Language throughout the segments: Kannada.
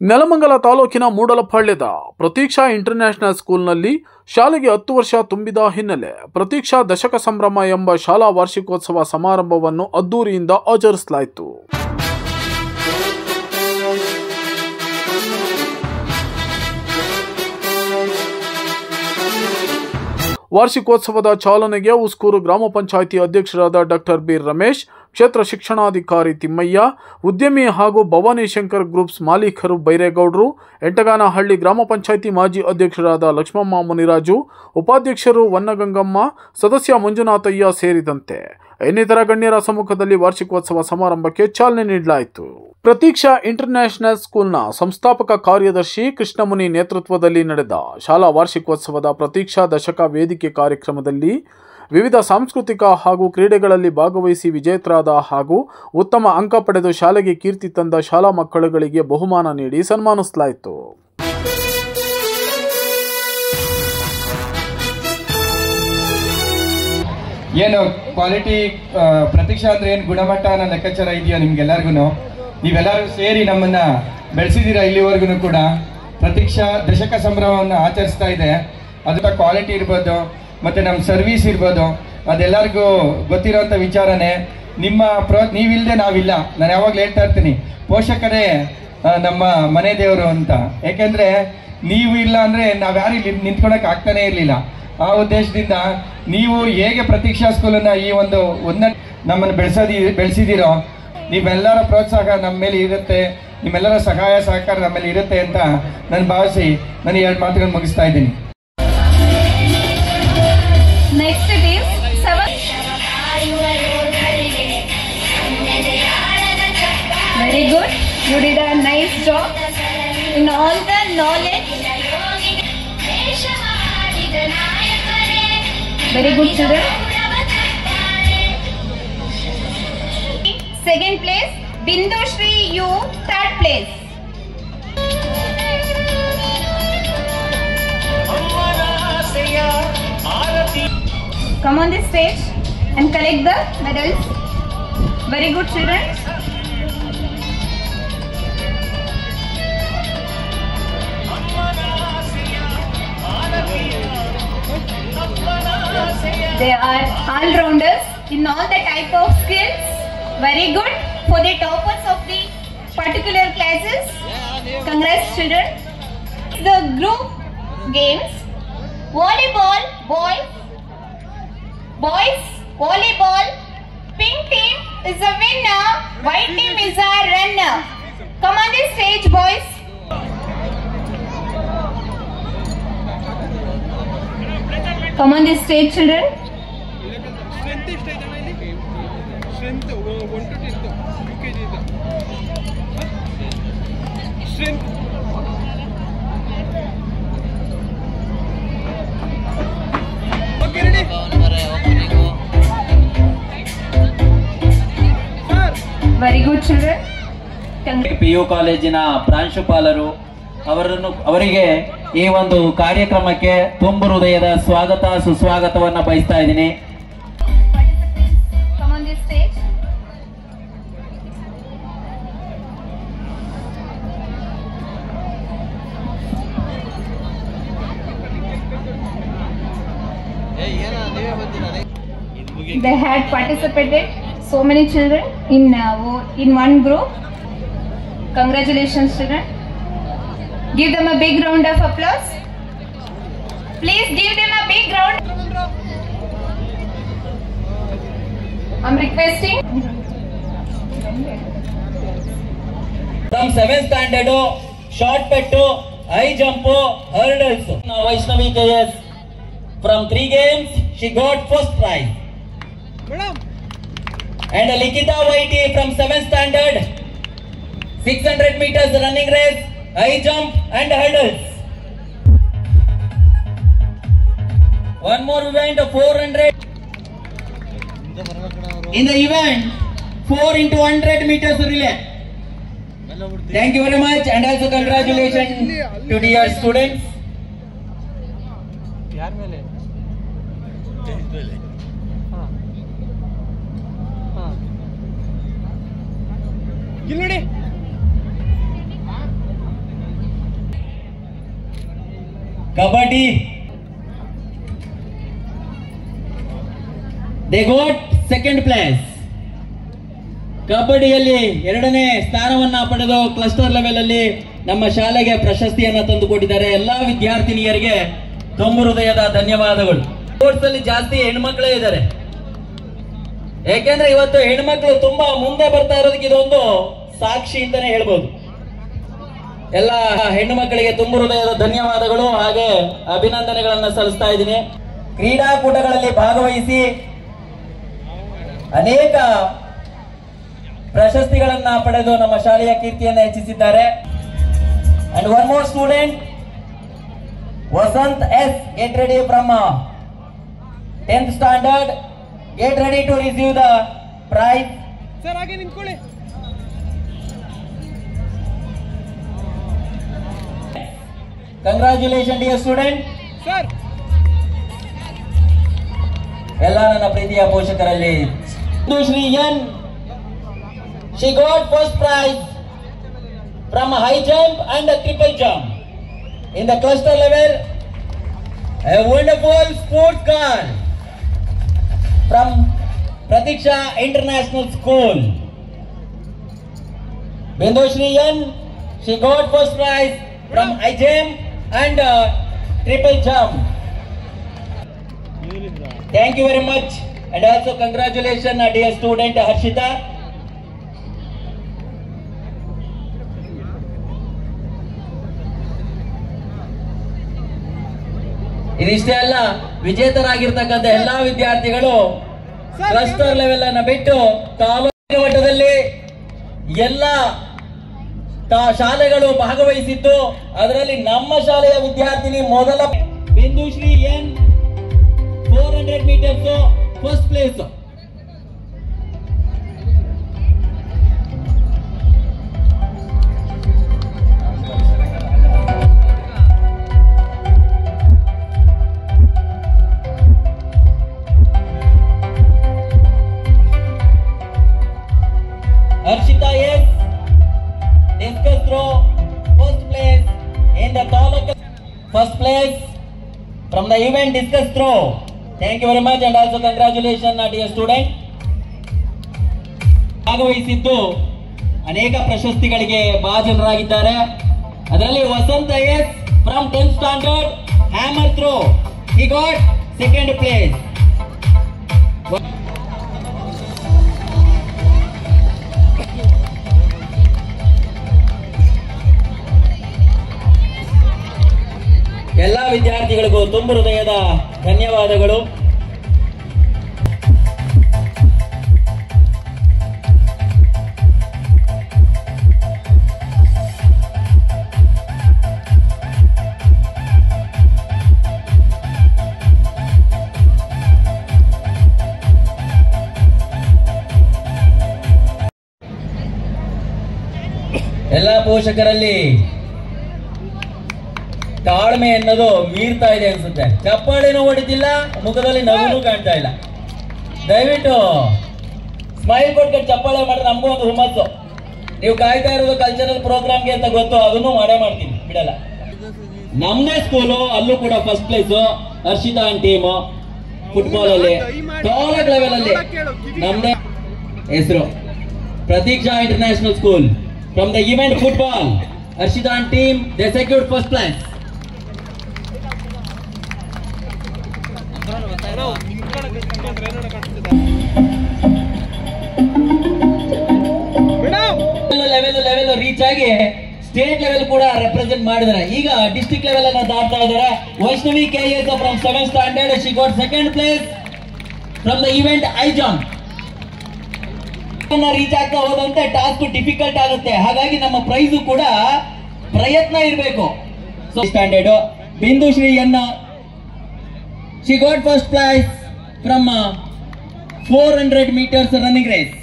ನೆಲಮಂಗಲ ತಾಲೂಕಿನ ಮೂಡಲಪಾಳ್ಯದ ಪ್ರತೀಕ್ಷಾ ಇಂಟರ್ನ್ಯಾಷನಲ್ ಸ್ಕೂಲ್ನಲ್ಲಿ ಶಾಲೆಗೆ 10 ವರ್ಷ ತುಂಬಿದ ಹಿನ್ನೆಲೆ ಪ್ರತೀಕ್ಷಾ ದಶಕ ಸಂಭ್ರಮ ಎಂಬ ಶಾಲಾ ವಾರ್ಷಿಕೋತ್ಸವ ಸಮಾರಂಭವನ್ನು ಅದ್ದೂರಿಯಿಂದ ಆಚರಿಸಲಾಯಿತು. ವಾರ್ಷಿಕೋತ್ಸವದ ಚಾಲನೆಗೆ ಉಸ್ಕೂರು ಗ್ರಾಮ ಪಂಚಾಯಿತಿ ಅಧ್ಯಕ್ಷರಾದ ಡಾಕ್ಟರ್ ಬಿ ರಮೇಶ್, ಕ್ಷೇತ್ರ ಶಿಕ್ಷಣಾಧಿಕಾರಿ ತಿಮ್ಮಯ್ಯ, ಉದ್ಯಮಿ ಹಾಗೂ ಭವಾನಿ ಶಂಕರ್ ಗ್ರೂಪ್ಸ್ ಮಾಲೀಕರು ಬೈರೇಗೌಡರು, ಎಂಟಗಾನಹಳ್ಳಿ ಗ್ರಾಮ ಪಂಚಾಯಿತಿ ಮಾಜಿ ಅಧ್ಯಕ್ಷರಾದ ಲಕ್ಷ್ಮಮ್ಮ ಮುನಿರಾಜು, ಉಪಾಧ್ಯಕ್ಷರು ವನ್ನಗಂಗಮ್ಮ, ಸದಸ್ಯ ಮಂಜುನಾಥಯ್ಯ ಸೇರಿದಂತೆ ಇನ್ನಿತರ ಗಣ್ಯರ ಸಮ್ಮುಖದಲ್ಲಿ ವಾರ್ಷಿಕೋತ್ಸವ ಸಮಾರಂಭಕ್ಕೆ ಚಾಲನೆ ನೀಡಲಾಯಿತು. ಪ್ರತೀಕ್ಷಾ ಇಂಟರ್ನ್ಯಾಷನಲ್ ಸ್ಕೂಲ್ನ ಸಂಸ್ಥಾಪಕ ಕಾರ್ಯದರ್ಶಿ ಕೃಷ್ಣಮುನಿ ನೇತೃತ್ವದಲ್ಲಿ ನಡೆದ ಶಾಲಾ ವಾರ್ಷಿಕೋತ್ಸವದ ಪ್ರತೀಕ್ಷಾ ದಶಕ ವೇದಿಕೆ ಕಾರ್ಯಕ್ರಮದಲ್ಲಿ ವಿವಿಧ ಸಾಂಸ್ಕೃತಿಕ ಹಾಗೂ ಕ್ರೀಡೆಗಳಲ್ಲಿ ಭಾಗವಹಿಸಿ ವಿಜೇತರಾದ ಹಾಗೂ ಉತ್ತಮ ಅಂಕ ಪಡೆದು ಶಾಲೆಗೆ ಕೀರ್ತಿ ತಂದ ಶಾಲಾ ಮಕ್ಕಳುಗಳಿಗೆ ಬಹುಮಾನ ನೀಡಿ ಸನ್ಮಾನಿಸಲಾಯಿತು. ಏನು ಕ್ವಾಲಿಟಿ ಪ್ರತೀಕ್ಷಾ ಅಂದ್ರೆ ಏನು ಗುಣಮಟ್ಟ ಅನ್ನೋ ಲೆಕ್ಕಾಚಾರ ಇದೆಯೋ ನಿಮ್ಗೆಲ್ಲರಿಗೂ, ನೀವೆಲ್ಲರೂ ಸೇರಿ ನಮ್ಮನ್ನ ಬೆಳೆಸಿದ್ದೀರಾ. ಇಲ್ಲಿವರೆಗೂ ಕೂಡ ಪ್ರತೀಕ್ಷಾ ದಶಕ ಸಂಭ್ರಮವನ್ನು ಆಚರಿಸ್ತಾ ಇದೆ. ಅದರ ಕ್ವಾಲಿಟಿ ಇರ್ಬೋದು, ಮತ್ತೆ ನಮ್ಮ ಸರ್ವಿಸ್ ಇರ್ಬೋದು, ಅದೆಲ್ಲರಿಗೂ ಗೊತ್ತಿರೋಂಥ ವಿಚಾರನೇ. ನಿಮ್ಮ ನೀವಿಲ್ಲದೆ ನಾವಿಲ್ಲ. ನಾನು ಯಾವಾಗಲೂ ಹೇಳ್ತಾ ಇರ್ತೀನಿ, ಪೋಷಕರೇ ನಮ್ಮ ಮನೆ ದೇವರು ಅಂತ. ಯಾಕೆಂದ್ರೆ ನೀವು ಇಲ್ಲ ಅಂದ್ರೆ ನಾವ್ಯಾರು ಇಲ್ಲಿ ನಿಂತ್ಕೊಳಕ್ ಆಗ್ತಾನೆ ಇರಲಿಲ್ಲ. ಆ ಉದ್ದೇಶದಿಂದ ನೀವು ಹೇಗೆ ಪ್ರತೀಕ್ಷಾ ಸ್ಕೂಲನ್ನ ಈ ಒಂದು ನಮ್ಮನ್ನು ಬೆಳೆಸಿದಿರೋ, ನೀವೆಲ್ಲರ ಪ್ರೋತ್ಸಾಹ ನಮ್ಮ ಮೇಲೆ ಇರುತ್ತೆ, ನಿಮ್ಮೆಲ್ಲರ ಸಹಾಯ ಸಹಕಾರ ನಮ್ಮ ಮೇಲೆ ಇರುತ್ತೆ ಅಂತ ನಾನು ಭಾವಿಸಿ ನಾನು 2 ಮಾತುಗಳನ್ನು ಮುಗಿಸ್ತಾ ಇದ್ದೀನಿ. Very good. You did a nice job in all the knowledge. Very good, children. Second place, Bindu Shri, you third place. Come on this stage and collect the medals. Very good, children. They are all-rounders in all the type of skills. Very good for the toppers of the particular classes. Congrats, children. The group games: volleyball, boys volleyball. Pink team is a winner. White team is a runner. Come on this stage, boys. Come on this stage, children. Strength 1 to 10 UKG strength. Okay, ready? Very good, children. PU ಕಾಲೇಜಿನ ಪ್ರಾಂಶುಪಾಲರು ಅವರಿಗೆ ಈ ಒಂದು ಕಾರ್ಯಕ್ರಮಕ್ಕೆ ತುಂಬು ಹೃದಯದ ಸ್ವಾಗತ ಸುಸ್ವಾಗತವನ್ನ ಬಯಸ್ತಾ ಇದ್ದೀನಿ. They had participated so many children in one group. Congratulations, children. Give them a big round of applause. Please give them a big round. I'm requesting. From 7th standard, short put, high jump, hurdles. Now Vaishnavi KS, from 3 games, she got first prize. And Likita YT from 7th standard, 600 meters running race, high jump and hurdles. One more event of 400. In the event, 4 into 100 meters relay. Thank you very much and also congratulations to dear students. Kabaddi. They got second place. ಕಬಡ್ಡಿಯಲ್ಲಿ 2ನೇ ಸ್ಥಾನವನ್ನ ಪಡೆದು ಕ್ಲಸ್ಟರ್ ಲೆವೆಲ್ ಅಲ್ಲಿ ನಮ್ಮ ಶಾಲೆಗೆ ಪ್ರಶಸ್ತಿಯನ್ನ ತಂದುಕೊಟ್ಟಿದ್ದಾರೆ. ಎಲ್ಲಾ ವಿದ್ಯಾರ್ಥಿನಿಯರಿಗೆ ತುಂಬು ಹೃದಯದ ಧನ್ಯವಾದಗಳು. ಸ್ಪೋರ್ಟ್ಸ್ ಅಲ್ಲಿ ಜಾಸ್ತಿ ಹೆಣ್ಮಕ್ಳೇ ಇದ್ದಾರೆ, ಯಾಕೆಂದ್ರೆ ಇವತ್ತು ಹೆಣ್ಮಕ್ಳು ತುಂಬಾ ಮುಂದೆ ಬರ್ತಾ ಇರೋದಕ್ಕೆ ಇದೊಂದು ಸಾಕ್ಷಿ ಅಂತಾನೆ ಹೇಳ್ಬೋದು. ಎಲ್ಲ ಹೆಣ್ಣು ಮಕ್ಕಳಿಗೆ ತುಂಬು ಹೃದಯದ ಧನ್ಯವಾದಗಳು ಹಾಗೆ ಅಭಿನಂದನೆಗಳನ್ನ ಸಲ್ಲಿಸ್ತಾ ಇದ್ದೀನಿ. ಕ್ರೀಡಾಕೂಟಗಳಲ್ಲಿ ಭಾಗವಹಿಸಿ ಅನೇಕ ಪ್ರಶಸ್ತಿಗಳನ್ನ ಪಡೆದು ನಮ್ಮ ಶಾಲೆಯ ಕೀರ್ತಿಯನ್ನು ಹೆಚ್ಚಿಸಿದ್ದಾರೆ. And one more student Vasanth S, get ready from 10th standard, get ready to receive the prize. Sir ಹಾಗೆ ನಿಂತ್ಕೊಳ್ಳಿ. Congratulation dear student. ಸರ್ ಎಲ್ಲ ನನ್ನ ಪ್ರೀತಿಯ ಪೋಷಕರಲ್ಲಿ Shri N, she got first prize from high jump and a triple jump in the cluster level. A wonderful sports car from Pratiksha International School. Bindushri N, she got first prize from high jump and triple jump. Thank you very much, and also congratulations dear student Harshita. ಇದಿಷ್ಟೇ ಅಲ್ಲ, ವಿಜೇತರಾಗಿರ್ತಕ್ಕಂಥ ಎಲ್ಲಾ ವಿದ್ಯಾರ್ಥಿಗಳು ಕ್ಲಸ್ಟರ್ ಲೆವೆಲ್ ಅನ್ನ ಬಿಟ್ಟು ತಾಲೂಕು ಮಟ್ಟದಲ್ಲಿ ಎಲ್ಲ ಶಾಲೆಗಳು ಭಾಗವಹಿಸಿದ್ದು. ಅದರಲ್ಲಿ ನಮ್ಮ ಶಾಲೆಯ ವಿದ್ಯಾರ್ಥಿನಿ ಮೊದಲ Bindushree N 400 meters first place. Harshita S, discus throw, first place in the Taluk. First place from the event discus throw. Thank you very much and also congratulations dear student. ಭಾಗವಹಿಸಿದ್ದು ಅನೇಕ ಪ್ರಶಸ್ತಿಗಳಿಗೆ ಭಾಜನರಾಗಿದ್ದಾರೆ. ಅದರಲ್ಲಿ Vasanth S from 10th standard hammer throw, he got second place. ಎಲ್ಲ ವಿದ್ಯಾರ್ಥಿಗಳಿಗೂ ತುಂಬು ಹೃದಯದ ಧನ್ಯವಾದಗಳು. ಎಲ್ಲ ಪೋಷಕರಲ್ಲಿ ತಾಳ್ಮೆ ಅನ್ನೋದು ಮೀರ್ತಾ ಇದೆ ಅನ್ಸುತ್ತೆ. ಚಪ್ಪಾಳೆನೂ ಹೊಡಿತಿಲ್ಲ, ಮುಖದಲ್ಲಿ ನಗುನೂ ಕಾಣ್ತಾ ಇಲ್ಲ. ದಯವಿಟ್ಟು ಸ್ಮೈಲ್ ಕೊಟ್ಕೊಂಡು ಚಪ್ಪಾಳೆ ಮಾಡಿದ್ರೆ ನಮಗೂ ಒಂದು ಹುಮ್ಮಸ್ಸು. ನೀವು ಕಾಯ್ತಾ ಇರೋದು ಕಲ್ಚರಲ್ ಪ್ರೋಗ್ರಾಮ್ಗೆ ಅಂತ ಗೊತ್ತು, ಅದನ್ನು ಮಾಡೇ ಮಾಡ್ತೀನಿ, ಬಿಡಲ್ಲ. ನಮ್ಮದೇ ಸ್ಕೂಲು, ಅಲ್ಲೂ ಕೂಡ first place Harshita and team football ಅಲ್ಲಿ ತಾಲೂಕ್ ಲೆವೆಲ್ ಅಲ್ಲಿ ನಮ್ಮದೇ ಹೆಸರು. Pratiksha international school from the event football, Harshita and team they secured first place. Level reach ಆಗಿ ಸ್ಟೇಟ್ ಲೆವೆಲ್ ಕೂಡ ರೆಪ್ರೆಸೆಂಟ್ ಮಾಡಿದ್ದಾರೆ. ಈಗ ಡಿಸ್ಟ್ರಿಕ್ಟ್ ಲೆವೆಲ್ ಅನ್ನ ದಾಟ್ತಾ ಇದ್ದಾರೆ. Vaishnavi KS from 7th standard, she got second place from the event high jump. Reach ಆಗ್ತಾ ಹೋದಂತೆ ಟಾಸ್ಕ್ ಡಿಫಿಕಲ್ಟ್ ಆಗುತ್ತೆ, ಹಾಗಾಗಿ ನಮ್ಮ ಪ್ರೈಸ್ ಕೂಡ ಪ್ರಯತ್ನ ಇರಬೇಕು. ಸ್ಟ್ಯಾಂಡರ್ಡ್ ಬಿಂದುಶ್ರೀ ಎನ್ನ, she got first place from 400 meters running race.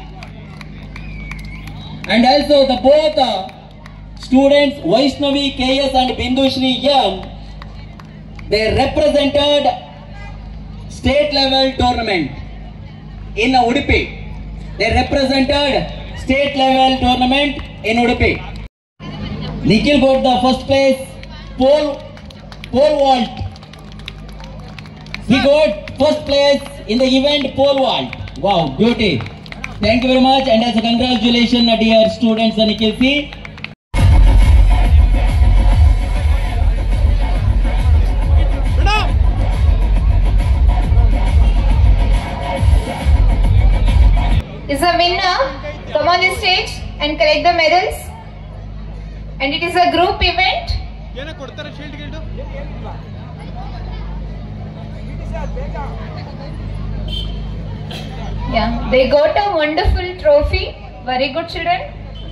And also the both students Vaishnavi KS and Bindushri N, they represented state level tournament in Udupi. They represented state level tournament in Udupi. Nikhil got the first place pole pole vault. He got first place in the event pole vault. Wow, beauty. Thank you very much, and as a congratulations, dear students, Nikhil C. Is a winner. Come on the stage and collect the medals. And it is a group event. Yeah, they got a wonderful trophy. Very good, children.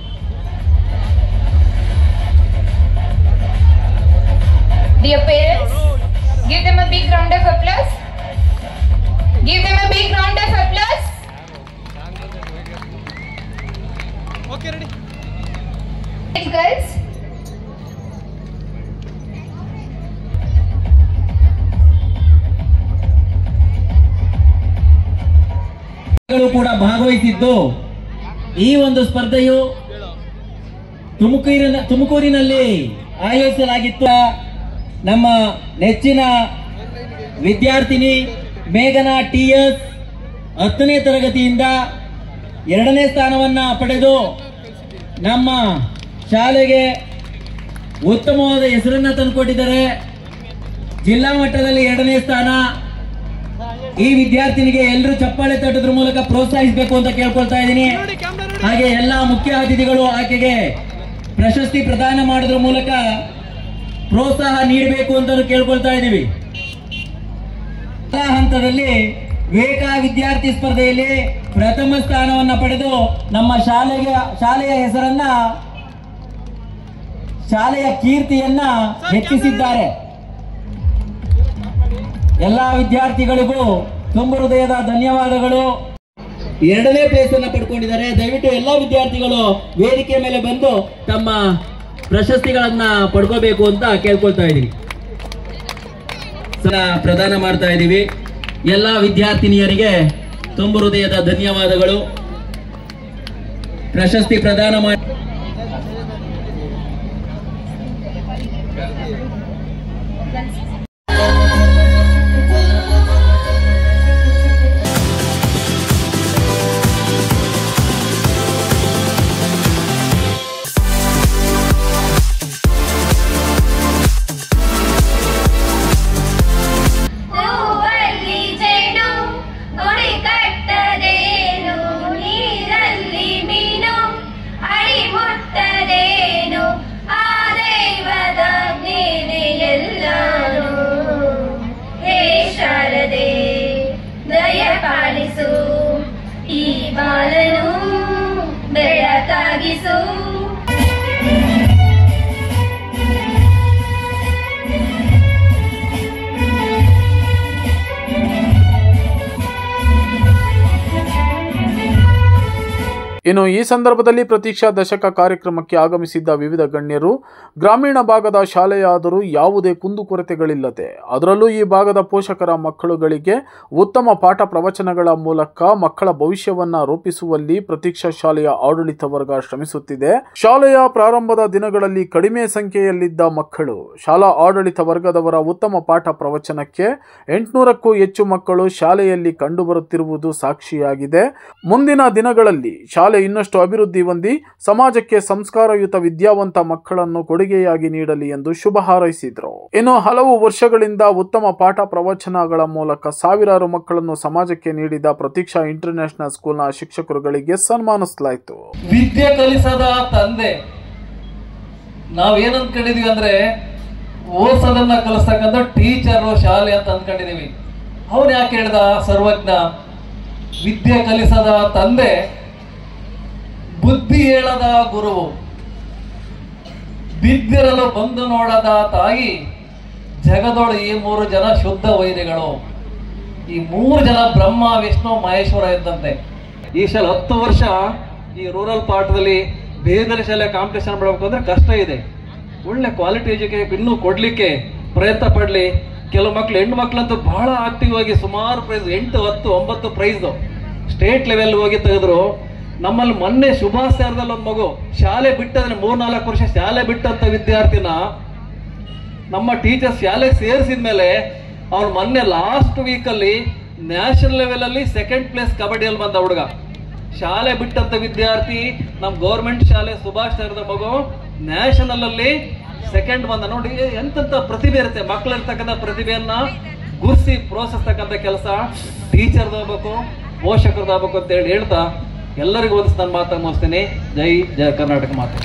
Dear parents, give them a big round of applause. Give them a big round of applause. Okay, ready? Thanks, girls. ಕೂಡ ಭಾಗವಹಿಸಿದ್ದು ಈ ಒಂದು ಸ್ಪರ್ಧೆಯು ತುಮಕೂರಿನಲ್ಲಿ ಆಯೋಜಿಸಲಾಗಿತ್ತು. ನಮ್ಮ ನೆಚ್ಚಿನ ವಿದ್ಯಾರ್ಥಿನಿ ಮೇಘನಾ TS 10ನೇ ತರಗತಿಯಿಂದ 2ನೇ ಸ್ಥಾನವನ್ನ ಪಡೆದು ನಮ್ಮ ಶಾಲೆಗೆ ಉತ್ತಮವಾದ ಹೆಸರನ್ನ ತಂದುಕೊಟ್ಟಿದ್ದಾರೆ. ಜಿಲ್ಲಾ ಮಟ್ಟದಲ್ಲಿ 2ನೇ ಸ್ಥಾನ. ಈ ವಿದ್ಯಾರ್ಥಿನಿಗೆ ಎಲ್ಲರೂ ಚಪ್ಪಾಳೆ ತಟ್ಟೋದ್ರ ಮೂಲಕ ಪ್ರೋತ್ಸಾಹಿಸಬೇಕು ಅಂತ ಕೇಳ್ಕೊಳ್ತಾ ಇದ್ದೀನಿ. ಹಾಗೆ ಎಲ್ಲ ಮುಖ್ಯ ಅತಿಥಿಗಳು ಆಕೆಗೆ ಪ್ರಶಸ್ತಿ ಪ್ರದಾನ ಮಾಡೋದ್ರ ಮೂಲಕ ಪ್ರೋತ್ಸಾಹ ನೀಡಬೇಕು ಅಂತ ಕೇಳ್ಕೊಳ್ತಾ ಇದ್ದೀವಿ. ಹಂತದಲ್ಲಿ ವಿವೇಕ ವಿದ್ಯಾರ್ಥಿ ಸ್ಪರ್ಧೆಯಲ್ಲಿ ಪ್ರಥಮ ಸ್ಥಾನವನ್ನ ಪಡೆದು ನಮ್ಮ ಶಾಲೆಯ ಹೆಸರನ್ನ, ಶಾಲೆಯ ಕೀರ್ತಿಯನ್ನ ಹೆಚ್ಚಿಸಿದ್ದಾರೆ. ಎಲ್ಲಾ ವಿದ್ಯಾರ್ಥಿಗಳಿಗೂ ತುಂಬ ಹೃದಯದ ಧನ್ಯವಾದಗಳು. 2ನೇ ಪ್ಲೇಸ್ ಅನ್ನ ಪಡ್ಕೊಂಡಿದ್ದಾರೆ. ದಯವಿಟ್ಟು ಎಲ್ಲಾ ವಿದ್ಯಾರ್ಥಿಗಳು ವೇದಿಕೆ ಮೇಲೆ ಬಂದು ತಮ್ಮ ಪ್ರಶಸ್ತಿಗಳನ್ನ ಪಡ್ಕೋಬೇಕು ಅಂತ ಕೇಳ್ಕೊಳ್ತಾ ಇದ್ದೀವಿ. ಪ್ರದಾನ ಮಾಡ್ತಾ ಇದ್ದೀವಿ. ಎಲ್ಲಾ ವಿದ್ಯಾರ್ಥಿನಿಯರಿಗೆ ತುಂಬ ಹೃದಯದ ಧನ್ಯವಾದಗಳು. ಪ್ರಶಸ್ತಿ ಪ್ರದಾನ ಮಾಡಿ ಪಾಲಿಸು ಈ ಬಾಲನು ಬೆಳಕಾಗಿಸು. ಇನ್ನು ಈ ಸಂದರ್ಭದಲ್ಲಿ ಪ್ರತೀಕ್ಷಾ ದಶಕ ಕಾರ್ಯಕ್ರಮಕ್ಕೆ ಆಗಮಿಸಿದ್ದ ವಿವಿಧ ಗಣ್ಯರು ಗ್ರಾಮೀಣ ಭಾಗದ ಶಾಲೆಯಾದರೂ ಯಾವುದೇ ಕುಂದುಕೊರತೆಗಳಿಲ್ಲದೆ, ಅದರಲ್ಲೂ ಈ ಭಾಗದ ಪೋಷಕರ ಮಕ್ಕಳುಗಳಿಗೆ ಉತ್ತಮ ಪಾಠ ಪ್ರವಚನಗಳ ಮೂಲಕ ಮಕ್ಕಳ ಭವಿಷ್ಯವನ್ನ ರೂಪಿಸುವಲ್ಲಿ ಪ್ರತೀಕ್ಷಾ ಶಾಲೆಯ ಆಡಳಿತ ವರ್ಗ ಶ್ರಮಿಸುತ್ತಿದೆ. ಶಾಲೆಯ ಪ್ರಾರಂಭದ ದಿನಗಳಲ್ಲಿ ಕಡಿಮೆ ಸಂಖ್ಯೆಯಲ್ಲಿದ್ದ ಮಕ್ಕಳು ಶಾಲಾ ಆಡಳಿತ ವರ್ಗದವರ ಉತ್ತಮ ಪಾಠ ಪ್ರವಚನಕ್ಕೆ 800ಕ್ಕೂ ಹೆಚ್ಚು ಮಕ್ಕಳು ಶಾಲೆಯಲ್ಲಿ ಕಂಡುಬರುತ್ತಿರುವುದು ಸಾಕ್ಷಿಯಾಗಿದೆ. ಮುಂದಿನ ದಿನಗಳಲ್ಲಿ ಶಾಲೆ ಇನ್ನಷ್ಟು ಅಭಿವೃದ್ಧಿ ಹೊಂದಿ ಸಮಾಜಕ್ಕೆ ಸಂಸ್ಕಾರಯುತ ವಿದ್ಯಾವಂತ ಮಕ್ಕಳನ್ನು ಕೊಡುಗೆಯಾಗಿ ನೀಡಲಿ ಎಂದು ಶುಭ ಹಾರೈಸಿದರು. ಇನ್ನು ಹಲವು ವರ್ಷಗಳಿಂದ ಉತ್ತಮ ಪಾಠ ಪ್ರವಚನಗಳ ಮೂಲಕ ಸಾವಿರಾರು ಮಕ್ಕಳನ್ನು ಸಮಾಜಕ್ಕೆ ನೀಡಿದ ಪ್ರತೀಕ್ಷಾ ಇಂಟರ್ನ್ಯಾಷನಲ್ ಸ್ಕೂಲ್ನ ಶಿಕ್ಷಕರುಗಳಿಗೆ ಸನ್ಮಾನಿಸಲಾಯಿತು. ವಿದ್ಯೆ ಕಲಿಸದ ತಂದೆ, ನಾವೇನ್ ಅನ್ಕೊಂಡಿದೀವಿ ಅಂದ್ರೆ ಓದ್ಸೋದನ್ನ ಕಲಿಸ್ತಕ್ಕಂಥ ಟೀಚರ್ ಶಾಲೆ ಅಂತ ಅನ್ಕೊಂಡಿದೀವಿ. ಅವನು ಯಾಕೆ ಹೇಳ್ದ ಸರ್ವಜ್ಞ? ವಿದ್ಯೆ ಕಲಿಸದ ತಂದೆ, ಬುದ್ಧಿ ಹೇಳದ ಗುರುವು, ಬಿದ್ದಿರಲು ಬಂದು ನೋಡದ ತಾಯಿ, ಜಗದೊಳ ಈ 3 ಜನ ಶುದ್ಧ ವೈರಿಗಳು. ಈ 3 ಜನ ಬ್ರಹ್ಮ ವಿಷ್ಣು ಮಹೇಶ್ವರ ಇದ್ದಂತೆ. ಈ ಶಾಲೆ 10 ವರ್ಷ ಈ ರೂರಲ್ ಪಾರ್ಟ್ದಲ್ಲಿ ಬೇರೆ ಶಾಲೆ ಕಾಂಪಿಟೇಷನ್ ಮಾಡಬೇಕು ಅಂದ್ರೆ ಕಷ್ಟ ಇದೆ. ಒಳ್ಳೆ ಕ್ವಾಲಿಟಿ ಎಜುಕೇಶನ್ ಇನ್ನೂ ಕೊಡ್ಲಿಕ್ಕೆ ಪ್ರಯತ್ನ ಪಡ್ಲಿ. ಕೆಲವು ಮಕ್ಳು, ಹೆಣ್ಣು ಮಕ್ಳಂತೂ ಬಹಳ ಆಕ್ಟಿವ್ ಆಗಿ ಸುಮಾರು ಪ್ರೈಸ್ 8, 10, 9 ಪ್ರೈಸ್ ಸ್ಟೇಟ್ ಲೆವೆಲ್ ಹೋಗಿ ತೆಗೆದ್ರು. ನಮ್ಮಲ್ಲಿ ಮೊನ್ನೆ ಶುಭಾಚಾರದಲ್ಲಿ ಒಂದು ಮಗು ಶಾಲೆ ಬಿಟ್ಟಂದ್ರೆ 3-4 ವರ್ಷ ಶಾಲೆ ಬಿಟ್ಟಂತ ವಿದ್ಯಾರ್ಥಿನ ನಮ್ಮ ಟೀಚರ್ಸ್ ಶಾಲೆಗೆ ಸೇರಿಸಿದ ಮೇಲೆ ಅವ್ನು ಮೊನ್ನೆ ಲಾಸ್ಟ್ ವೀಕಲ್ಲಿ ನ್ಯಾಷನಲ್ ಲೆವೆಲಲ್ಲಿ 2nd ಪ್ಲೇಸ್ ಕಬಡ್ಡಿಯಲ್ಲಿ ಬಂದ ಹುಡುಗ. ಶಾಲೆ ಬಿಟ್ಟಂತ ವಿದ್ಯಾರ್ಥಿ, ನಮ್ಮ ಗೌರ್ಮೆಂಟ್ ಶಾಲೆ ಸುಭಾಷ್ ನಗರದ ಮಗು ನ್ಯಾಷನಲ್ ಅಲ್ಲಿ 2nd ಬಂದ. ನೋಡಿ ಎಂತೆಂತ ಪ್ರತಿಭೆ ಇರುತ್ತೆ, ಮಕ್ಕಳಿರ್ತಕ್ಕಂಥ ಪ್ರತಿಭೆಯನ್ನ ಗುರ್ಸಿ ಪ್ರೋತ್ಸಾಹಿಸ್ತಕ್ಕಂಥ ಕೆಲಸ ಟೀಚರ್ದಾಗಬೇಕು, ಪೋಷಕರದಾಗಬೇಕು ಅಂತ ಹೇಳ್ತಾ ಎಲ್ಲರಿಗೂ ಒಂದು ನಾನು ಮಾತನ್ನು ಮುಗಿಸ್ತೇನೆ. ಜೈ ಜಯ ಕರ್ನಾಟಕ ಮಾತೆ.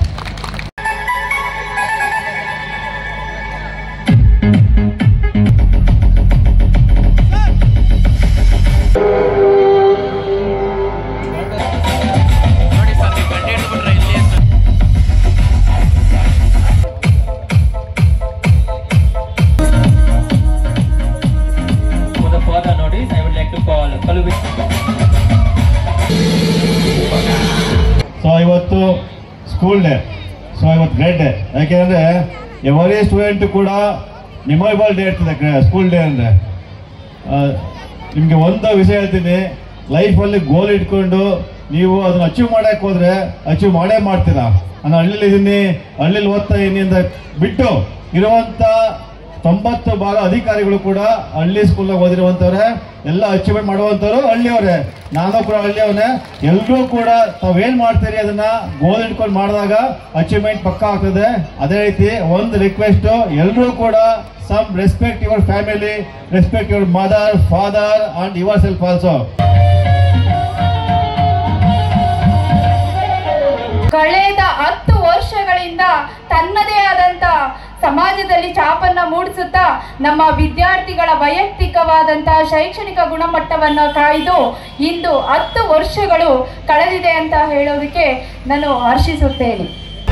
ಸೊ ಇವತ್ತು ಸ್ಕೂಲ್ ಡೇ, ಸೊ ಇವತ್ತು ಗ್ರೇಟ್ ಡೇ. ಯಾಕೆಂದರೆ ಎವರಿ ಸ್ಟೂಡೆಂಟ್ ಕೂಡ ಮೆಮೊರೇಬಲ್ ಡೇ ಇರ್ತದೆ ಸ್ಕೂಲ್ ಡೇ ಅಂದರೆ. ನಿಮಗೆ ಒಂದು ವಿಷಯ ಹೇಳ್ತೀನಿ, ಲೈಫಲ್ಲಿ ಗೋಲ್ ಇಟ್ಕೊಂಡು ನೀವು ಅದನ್ನು ಅಚೀವ್ ಮಾಡೋಕ್ಕೆ ಹೋದರೆ ಅಚೀವ್ ಮಾಡೇ ಮಾಡ್ತೀರಾ. ನಾನು ಹಳ್ಳಿಲಿ ಇದ್ದೀನಿ, ಹಳ್ಳಿಲಿ ಓದ್ತಾ ಇದ್ದೀನಿ ಅಂತ ಬಿಟ್ಟು ಇರುವಂಥ 90% ಅಧಿಕಾರಿಗಳು ಕೂಡ ಹಳ್ಳಿ ಸ್ಕೂಲ್ನಾಗ ಓದಿರುವಂಥವ್ರೆ, ಎಲ್ಲ ಅಚೀವ್ಮೆಂಟ್ ಮಾಡುವಂಥವ್ರು ಹಳ್ಳಿಯವರೇ. ನಾನು ಕೂಡ ಹಳ್ಳಿಯವನೇ. ಎಲ್ಲರೂ ಕೂಡ ತಾವೇನು ಮಾಡ್ತೀರಿ ಅದನ್ನ ಗೋಲ್ ಇಟ್ಕೊಂಡು ಮಾಡಿದಾಗ ಅಚೀವ್ಮೆಂಟ್ ಪಕ್ಕ ಆಗ್ತದೆ. ಅದೇ ರೀತಿ ಒಂದು ರಿಕ್ವೆಸ್ಟು, ಎಲ್ಲರೂ ಕೂಡ some respect your family, respect your mother, father and yourself also. ಕಳೆದ 10 ವರ್ಷಗಳಿಂದ ತನ್ನದೇ ಆದಂತ ಸಮಾಜದಲ್ಲಿ ಛಾಪನ್ನ ಮೂಡಿಸುತ್ತಾ ನಮ್ಮ ವಿದ್ಯಾರ್ಥಿಗಳ ವೈಯಕ್ತಿಕವಾದಂತಹ ಶೈಕ್ಷಣಿಕ ಗುಣಮಟ್ಟವನ್ನು ಕಾಯ್ದು ಇಂದು 10 ವರ್ಷಗಳು ಕಳೆದಿದೆ ಅಂತ ಹೇಳೋದಕ್ಕೆ ನಾನು ಹರ್ಷಿಸುತ್ತೇನೆ.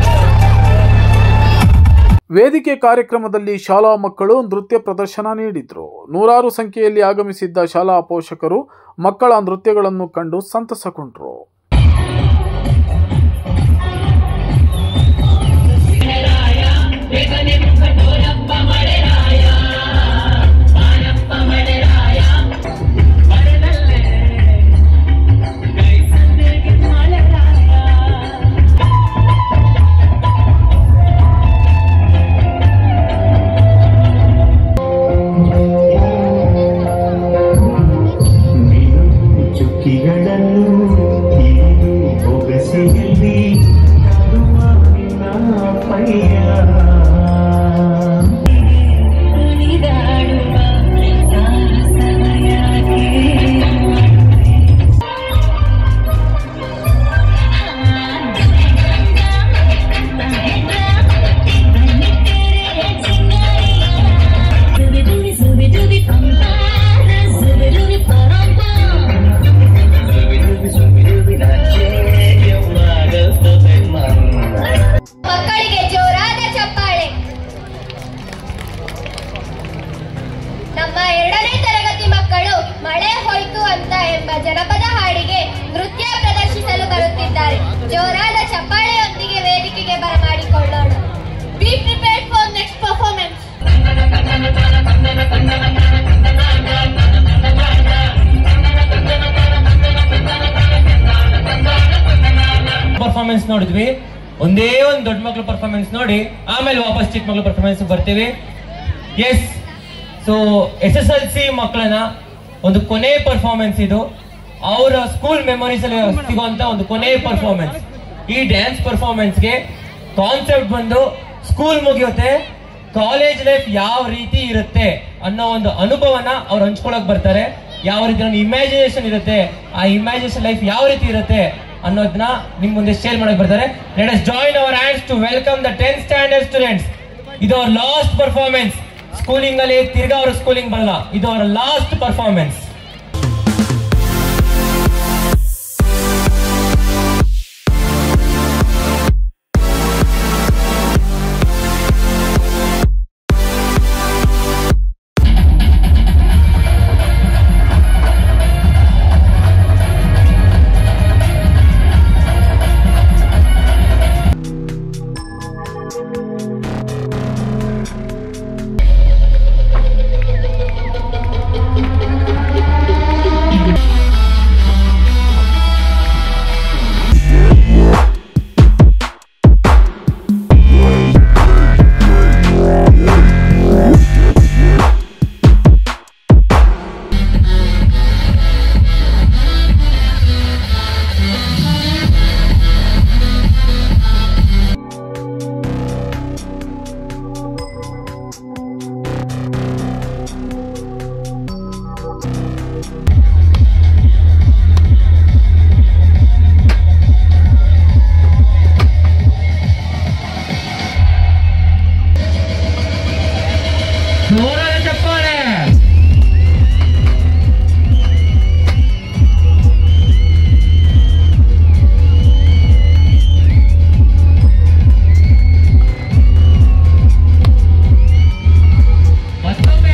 ವೇದಿಕೆ ಕಾರ್ಯಕ್ರಮದಲ್ಲಿ ಶಾಲಾ ಮಕ್ಕಳು ನೃತ್ಯ ಪ್ರದರ್ಶನ ನೀಡಿದ್ರು. ನೂರಾರು ಸಂಖ್ಯೆಯಲ್ಲಿ ಆಗಮಿಸಿದ್ದ ಶಾಲಾ ಪೋಷಕರು ಮಕ್ಕಳ ನೃತ್ಯಗಳನ್ನು ಕಂಡು ಸಂತಸಗೊಂಡ್ರು. ಜನಪದ ಹಾಡಿಗೆ ನೃತ್ಯ ಪ್ರದರ್ಶಿಸಲು ಬರುತ್ತಿದ್ದಾರೆ. ಜೋರಾದ ಚಪ್ಪಾಳೆಯೊಂದಿಗೆ ವೇದಿಕೆಗೆ ಬರಮಾಡಿಕೊಳ್ಳೋಣ. Be prepared for next performance. Performance ನೋಡಿದ್ವಿ, ಒಂದೇ ಒಂದು ದೊಡ್ಡ ಮಕ್ಳು ಪರ್ಫಾರ್ಮೆನ್ಸ್ ನೋಡಿ ಆಮೇಲೆ ವಾಪಸ್ ಚಿಕ್ಕ ಮಕ್ಳು ಪರ್ಫಾರ್ಮೆನ್ಸ್ ಬರ್ತೀವಿ. ಎಸ್, ಸೊ SSLC ಮಕ್ಕಳನ್ನ ಒಂದು ಕೊನೆ ಪರ್ಫಾರ್ಮೆನ್ಸ್ ಇದು. ಅವರ ಸ್ಕೂಲ್ ಮೆಮೊರೀಸ್ ಅಲ್ಲಿ ಸಿಗುವಂತ ಒಂದು ಕೊನೆ ಪರ್ಫಾರ್ಮೆನ್ಸ್. ಈ ಡ್ಯಾನ್ಸ್ ಪರ್ಫಾರ್ಮೆನ್ಸ್ಗೆ ಕಾನ್ಸೆಪ್ಟ್ ಬಂದು ಸ್ಕೂಲ್ ಮುಗಿಯುತ್ತೆ, ಕಾಲೇಜ್ ಲೈಫ್ ಯಾವ ರೀತಿ ಇರುತ್ತೆ ಅನ್ನೋ ಒಂದು ಅನುಭವನ ಅವ್ರು ಹಂಚ್ಕೊಳಕ್ ಬರ್ತಾರೆ. ಯಾವ ರೀತಿ ಒಂದು ಇಮ್ಯಾಜಿನೇಷನ್ ಇರುತ್ತೆ, ಆ ಇಮ್ಯಾಜಿನೇಷನ್ ಲೈಫ್ ಯಾವ ರೀತಿ ಇರುತ್ತೆ ಅನ್ನೋದನ್ನ ನಿಮ್ ಮುಂದೆ ಶೇರ್ ಮಾಡಕ್ ಬರ್ತಾರೆ. Let us join our hands to welcome the 10th standard students. ಇದು ಅವರ್ ಲಾಸ್ಟ್ ಪರ್ಫಾರ್ಮೆನ್ಸ್. ಸ್ಕೂಲಿಂಗ್ ಅಲ್ಲಿ ತಿರ್ಗಾ ಅವ್ರ ಸ್ಕೂಲಿಂಗ್ ಬರಲ್ಲ, ಇದು ಅವರ ಲಾಸ್ಟ್ ಪರ್ಫಾರ್ಮೆನ್ಸ್. ಜೋರಾದ ಚಪ್ಪಾಳೆ. ಮತ್ತೊಮ್ಮೆ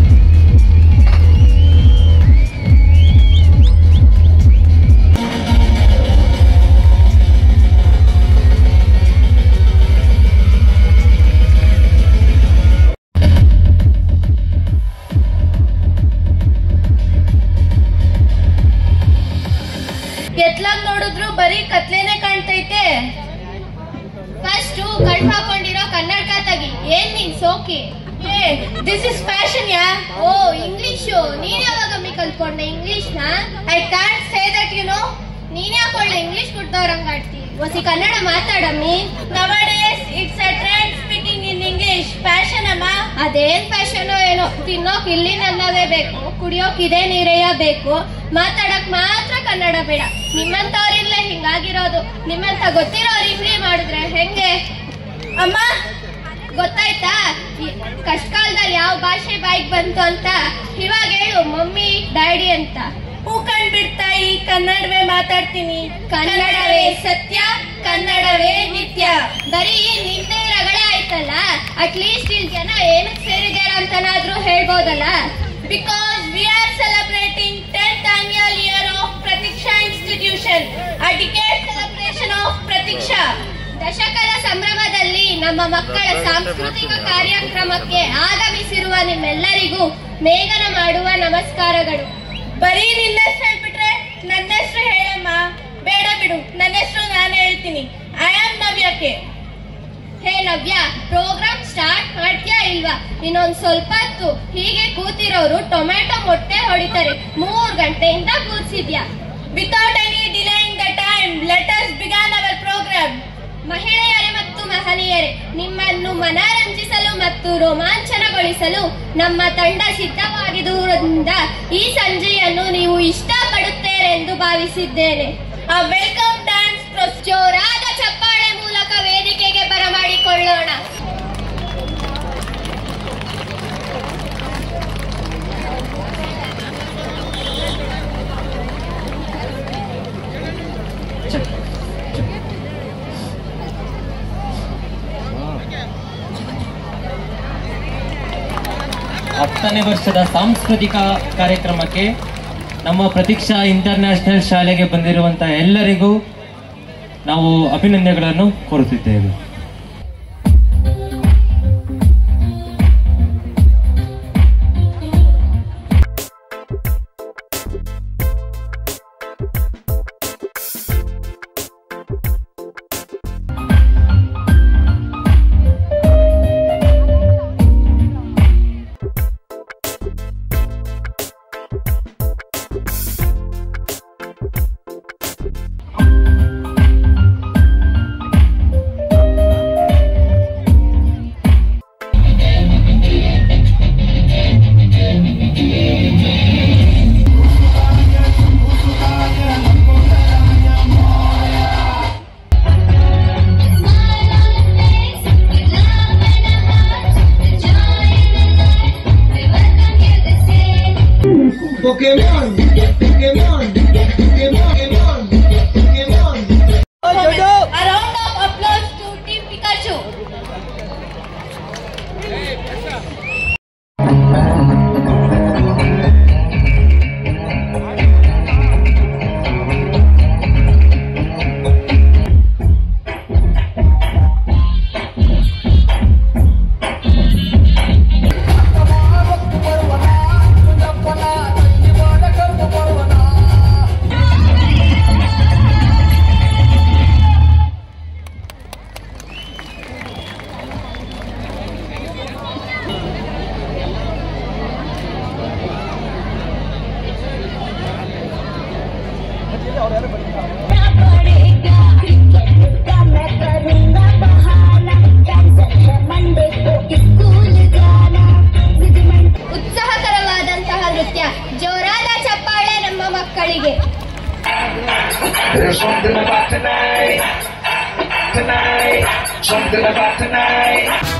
ಎತ್ಲಾಗ್ ನೋಡಿದ್ರು ಬರೀ ಕತ್ಲೇನೆ ಕಾಣ್ತೈತೆ. ಫಸ್ಟ್ ಕಣ್ ಹಾಕೊಂಡಿರೋ ಕನ್ನಡಕ ತೆಗಿ. ಏನ್ ನೀನ್ ಸೋಕಿ? ದಿಸ್ ಇಸ್ ಫ್ಯಾಷನ್ ಯಾ. ಓ ಇಂಗ್ಲಿಷು. ನೀನ್ ಯಾವಾಗ ಅಮ್ಮಿ ಕಲ್ತ್ಕೊಂಡೆ ಇಂಗ್ಲಿಷ್ ನ? I can't say that you know. ನೀನ್ ಯಾಕೊಳ್ಳೆ ಇಂಗ್ಲಿಷ್ ಕುಡ್ದವ್ರಂಗ್ ಆಡ್ತಿ. ಒಸಿ ಕನ್ನಡ ಮಾತಾಡಮ್ಮಿ. Nowadays it's a trend speaking in English. Fashion ಅಮ್ಮ. ಅದೇನ್ ಫ್ಯಾಷನ್ ಏನೋ. ತಿನ್ನೋಕ್ ಇಲ್ಲಿ ನನ್ನವೇ ಬೇಕು, ಕುಡಿಯೋಕ್ ಇದೇ ನೀರೆಯ ಬೇಕು, ಮಾತಾಡಕ್ ಮಾತ್ರ ಕನ್ನಡ ಬೇಡ. ನಿಮ್ಮಂತವ್ರಿಲ್ಲ ಹಿಂಗಾಗಿರೋದು. ನಿಮ್ಮಂತ ಗೊತ್ತಿರೋರು ಇಂಗ್ಲಿ ಮಾಡಿದ್ರೆ ಹೆಂಗೆ ಅಮ್ಮ? ಗೊತ್ತಾಯ್ತಾ ಕಷ್ಟ ಕಾಲದಲ್ಲಿ ಯಾವ ಭಾಷೆ ಬಾಯಿಗೆ ಬಂತು ಅಂತ? ಇವಾಗ ಹೇಳು ಮಮ್ಮಿ ಡ್ಯಾಡಿ ಅಂತ. ಹೂ ಕಂಡ್ಬಿಡ್ತಾ ಈ ಕನ್ನಡವೇ ಮಾತಾಡ್ತೀನಿ. ಕನ್ನಡವೇ ಸತ್ಯ, ಕನ್ನಡವೇ ನಿತ್ಯ. ಬರೀ ನಿನ್ನೆ ರಗಳೆ ಆಯ್ತಲ್ಲ, ಅಟ್ಲೀಸ್ಟ್ ಇಲ್ಲಿ ಜನ ಏನಕ್ಕೆ ಸೇರಿದಾರ ಅಂತನಾದ್ರೂ ಹೇಳ್ಬೋದಲ್ಲ. Because we are celebrating 10th annual year of Pratiksha Institution, a decade celebration of Pratiksha. ದಶಕದ ಸಂಭ್ರಮದಲ್ಲಿ ನಮ್ಮ ಮಕ್ಕಳ ಸಾಂಸ್ಕೃತಿಕ ಕಾರ್ಯಕ್ರಮಕ್ಕೆ ಆಗಮಿಸಿರುವ ನಿಮ್ಮೆಲ್ಲರಿಗೂ ಮೇಘನ ಮಾಡುವ ನಮಸ್ಕಾರಗಳು. ಬರೀ ನಿನ್ನ ಹೆಸರು ಹೇಳ್ಬಿಟ್ರೆ ನನ್ನ ಹೆಸರು ಹೇಳಮ್ಮ. ಬೇಡ ಬಿಡು, ನನ್ನ ಹೆಸರು ನಾನು ಹೇಳ್ತೀನಿ. ಐ ಆಮ್ ನವ್ಯಕ್ಕೆ. ಹೇ ನವ್ಯ, ಪ್ರೋಗ್ರಾಮ್ ಸ್ಟಾರ್ಟ್ ಮಾಡ್ತೀಯಾ ಇಲ್ವಾ? ಇನ್ನೊಂದ್ ಸ್ವಲ್ಪ ಹೊತ್ತು ಹೀಗೆ ಕೂತಿರೋರು ಟೊಮೆಟೊ ಮೊಟ್ಟೆ ಹೊಡಿತಾರೆ. 3 ಗಂಟೆಯಿಂದ ಕೂರ್ಸಿದ್ಯಾ. Without any delaying the time let us begin our program. ಮಹಿಳೆಯರೇ ಮತ್ತು ಮಹನೀಯರೇ, ನಿಮ್ಮನ್ನು ಮನರಂಜಿಸಲು ಮತ್ತು ರೋಮಾಂಚನಗೊಳಿಸಲು ನಮ್ಮ ತಂಡ ಸಿದ್ಧವಾಗಿರುವುದರಿಂದ ಈ ಸಂಜೆಯನ್ನು ನೀವು ಇಷ್ಟಪಡುತ್ತೀರೆಂದು ಭಾವಿಸಿದ್ದೇನೆ. ಆ ವೆಲ್ಕಮ್ ಡ್ಯಾನ್ಸ್ ಜೋರಾದ ಚಪ್ಪಾಳೆ ಮೂಲಕ ವೇದಿಕೆಗೆ ಬರಮಾಡಿಕೊಳ್ಳೋಣ. ಹತ್ತನೇ ವರ್ಷದ ಸಾಂಸ್ಕೃತಿಕ ಕಾರ್ಯಕ್ರಮಕ್ಕೆ ನಮ್ಮ ಪ್ರತೀಕ್ಷಾ ಇಂಟರ್ನ್ಯಾಷನಲ್ ಶಾಲೆಗೆ ಬಂದಿರುವಂತಹ ಎಲ್ಲರಿಗೂ ನಾವು ಅಭಿನಂದನೆಗಳನ್ನು ಕೋರುತ್ತಿದ್ದೇವೆ. Pokémon, Pokémon, Pokémon, Pokémon. A round of applause to Team Pikachu. ಉತ್ಸಾಹಕರವಾದಂತಹ ನೃತ್ಯ, ಜೋರಾದ ಚಪ್ಪಾಳೆ ನಮ್ಮ ಮಕ್ಕಳಿಗೆ. There's something about tonight, something about tonight.